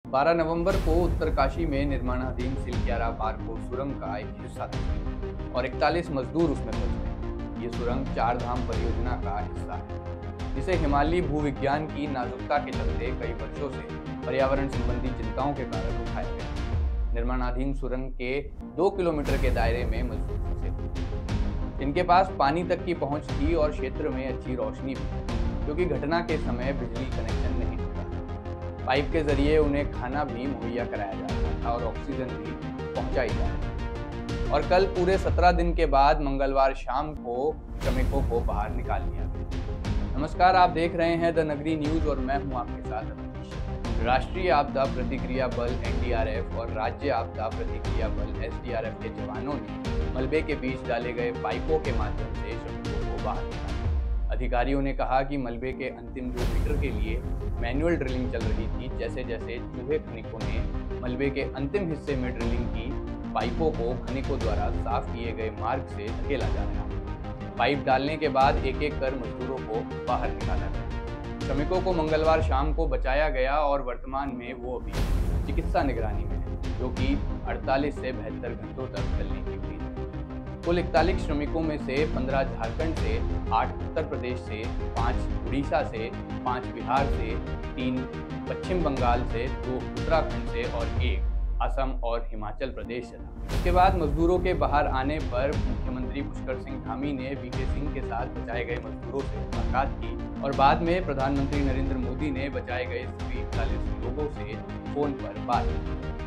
12 नवंबर को उत्तरकाशी में निर्माणाधीन सिलक्यारा बारको सुरंग का एक हिस्सा था और 41 मजदूर उसमें फंस गए। ये सुरंग चार धाम परियोजना का हिस्सा है, जिसे हिमालयी भूविज्ञान की नाजुकता के चलते कई वर्षों से पर्यावरण संबंधी चिंताओं के कारण उठाया गया। निर्माणाधीन सुरंग के 2 किलोमीटर के दायरे में मजदूर फंसे थे। इनके पास पानी तक की पहुंच थी और क्षेत्र में अच्छी रोशनी भी थी, क्योंकि घटना के समय बिजली कनेक्शन नहीं था। पाइप के जरिए उन्हें खाना भी मुहैया कराया जाता था और ऑक्सीजन भी पहुंचाई जा रही थी। और कल पूरे 17 दिन के बाद मंगलवार शाम को श्रमिकों को बाहर निकाल लिया गया। नमस्कार, आप देख रहे हैं द नगरी न्यूज और मैं हूं आपके साथ अवनीश। राष्ट्रीय आपदा प्रतिक्रिया बल एनडीआरएफ और राज्य आपदा प्रतिक्रिया बल एसडीआरएफ के जवानों ने मलबे के बीच डाले गए पाइपों के माध्यम से श्रमिकों को बाहर निकाला। अधिकारियों ने कहा कि मलबे के अंतिम 2 मीटर के लिए मैनुअल ड्रिलिंग चल रही थी। जैसे जैसे चूहे खनिकों ने मलबे के अंतिम हिस्से में ड्रिलिंग की, पाइपों को खनिकों द्वारा साफ किए गए मार्ग से धकेला जा रहा है। पाइप डालने के बाद एक एक कर मजदूरों को बाहर निकाला गया। श्रमिकों को मंगलवार शाम को बचाया गया और वर्तमान में वो अभी चिकित्सा निगरानी में है, जो कि 48 से 72 घंटों तक चलने की उम्मीद है। कुल 41 श्रमिकों में से 15 झारखंड से, 8 उत्तर प्रदेश से, 5 उड़ीसा से, 5 बिहार से, 3 पश्चिम बंगाल से, 2 उत्तराखंड से और 1 असम और हिमाचल प्रदेश से था। इसके बाद मजदूरों के बाहर आने पर मुख्यमंत्री पुष्कर सिंह धामी ने वीके सिंह के साथ बचाए गए मजदूरों से मुलाकात की और बाद में प्रधानमंत्री नरेंद्र मोदी ने बचाए गए सभी 41 लोगों से फोन पर बात की।